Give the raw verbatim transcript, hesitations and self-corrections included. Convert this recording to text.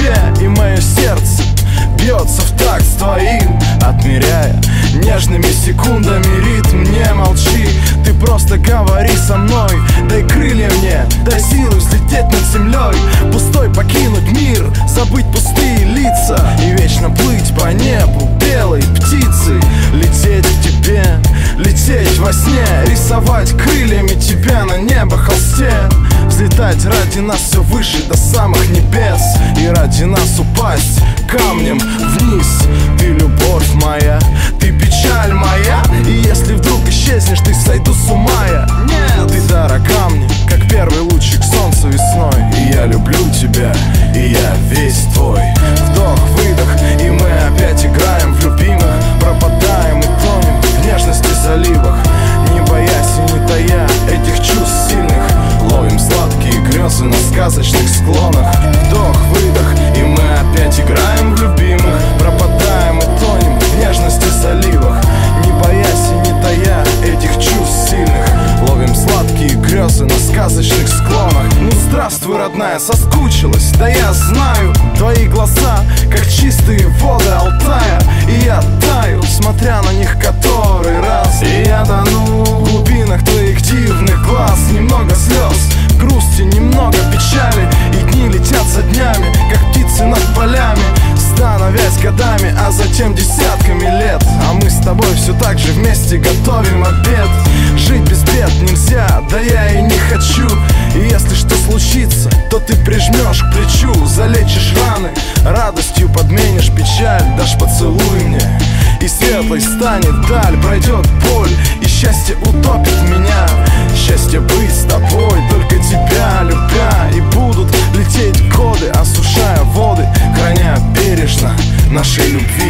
тебе, и мое сердце бьется в такт с твоим, отмеряя нежными секундами ритм. Не молчи, ты просто говори со мной. Дай крылья мне, дай силы взлететь над землей, пустой покинуть мир, забыть пустые лица и вечно плыть по небу белой птицей. Лететь к тебе, лететь во сне, рисовать крыльями тебя на небо холсте. Взлетать ради нас все выше до самых небес, и ради нас упасть камнем вниз. Ты любовь моя, ты печаль моя, и если вдруг исчезнешь, ты сойду с ума я. Нет, ты дорога мне, как первый лучик солнца весной. И я люблю тебя, и я весь твой. Вдох, выдох, и мы опять играем в любимых, пропадаем и тонем в нежности заливах, не боясь и не тая этих чувств сильных. Ловим сладкие грезы на сказочных склонах. Вдох, выдох, и мы опять играем в любимых, пропадаем и тонем в нежности заливах, не боясь и не тая этих чувств сильных. Ловим сладкие грезы на сказочных склонах. Ну здравствуй, родная, соскучилась, да я знаю. Твои глаза, как чистые воды Алтая, и я таю, смотря на них который раз. И я тону в глубинах твоих дивных глаз. Немного слез, грусти, немного печали, и дни летят за днями, как птицы над полями, становясь годами, а затем десятками лет. А мы с тобой все так же вместе готовим обед. Жить без бед нельзя, да я и не хочу. И если что случится, то ты прижмешь к плечу, залечишь раны, радостью подменишь печаль. Дашь поцелуй мне, и светлой станет даль. Пройдет боль, и счастье утопит меня. Счастье быть с тобой, только тебя любя. И будут лететь годы, осушая воды, храня бережно нашей любви.